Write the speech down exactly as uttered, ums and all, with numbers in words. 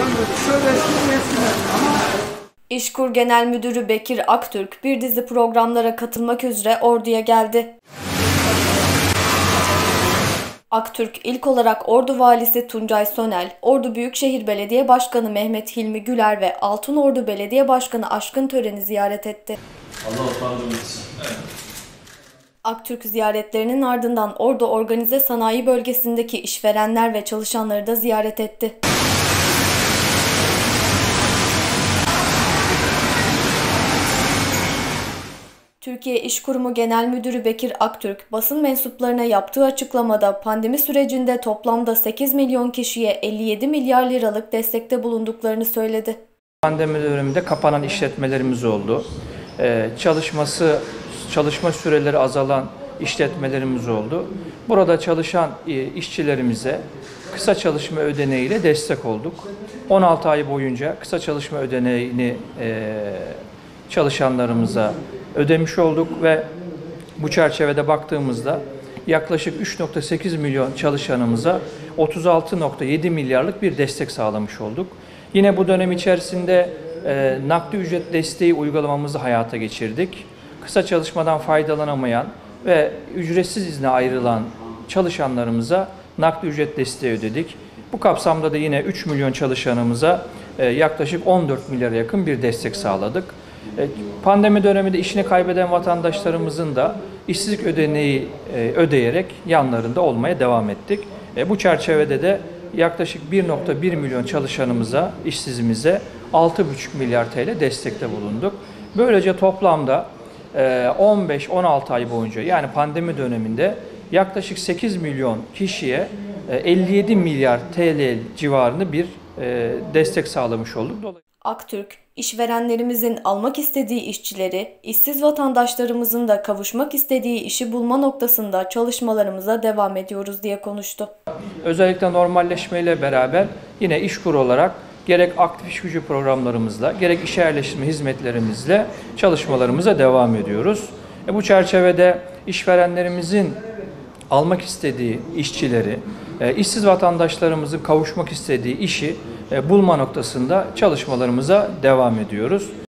şöyle resimler ama İşkur Genel Müdürü Bekir Aktürk bir dizi programlara katılmak üzere Ordu'ya geldi. Aktürk ilk olarak Ordu Valisi Tuncay Sönel, Ordu Büyükşehir Belediye Başkanı Mehmet Hilmi Güler ve Altınordu Belediye Başkanı Aşkın Tören'i ziyaret etti. Allah utandırmasın. Evet. Aktürk ziyaretlerinin ardından Ordu Organize Sanayi Bölgesi'ndeki işverenler ve çalışanları da ziyaret etti. Türkiye İş Kurumu Genel Müdürü Bekir Aktürk, basın mensuplarına yaptığı açıklamada pandemi sürecinde toplamda sekiz milyon kişiye elli yedi milyar liralık destekte bulunduklarını söyledi. Pandemi döneminde kapanan işletmelerimiz oldu. Ee, çalışması, çalışma süreleri azalan işletmelerimiz oldu. Burada çalışan işçilerimize kısa çalışma ödeneğiyle destek olduk. on altı ay boyunca kısa çalışma ödeneğini e, çalışanlarımıza ödemiş olduk ve bu çerçevede baktığımızda yaklaşık üç nokta sekiz milyon çalışanımıza otuz altı nokta yedi milyarlık bir destek sağlamış olduk. Yine bu dönem içerisinde e, nakdi ücret desteği uygulamamızı hayata geçirdik. Kısa çalışmadan faydalanamayan ve ücretsiz izne ayrılan çalışanlarımıza nakdi ücret desteği ödedik. Bu kapsamda da yine üç milyon çalışanımıza e, yaklaşık on dört milyara yakın bir destek sağladık. Pandemi döneminde işini kaybeden vatandaşlarımızın da işsizlik ödeneği ödeyerek yanlarında olmaya devam ettik. Bu çerçevede de yaklaşık bir nokta bir milyon çalışanımıza, işsizimize altı buçuk milyar T L destekte bulunduk. Böylece toplamda on beş on altı ay boyunca, yani pandemi döneminde yaklaşık sekiz milyon kişiye elli yedi milyar T L civarında bir destek sağlamış olduk. Aktürk, işverenlerimizin almak istediği işçileri, işsiz vatandaşlarımızın da kavuşmak istediği işi bulma noktasında çalışmalarımıza devam ediyoruz diye konuştu. Özellikle normalleşmeyle beraber yine İşkur olarak gerek aktif iş gücü programlarımızla, gerek işe yerleştirme hizmetlerimizle çalışmalarımıza devam ediyoruz. E bu çerçevede işverenlerimizin almak istediği işçileri, işsiz vatandaşlarımızın kavuşmak istediği işi bulma noktasında çalışmalarımıza devam ediyoruz.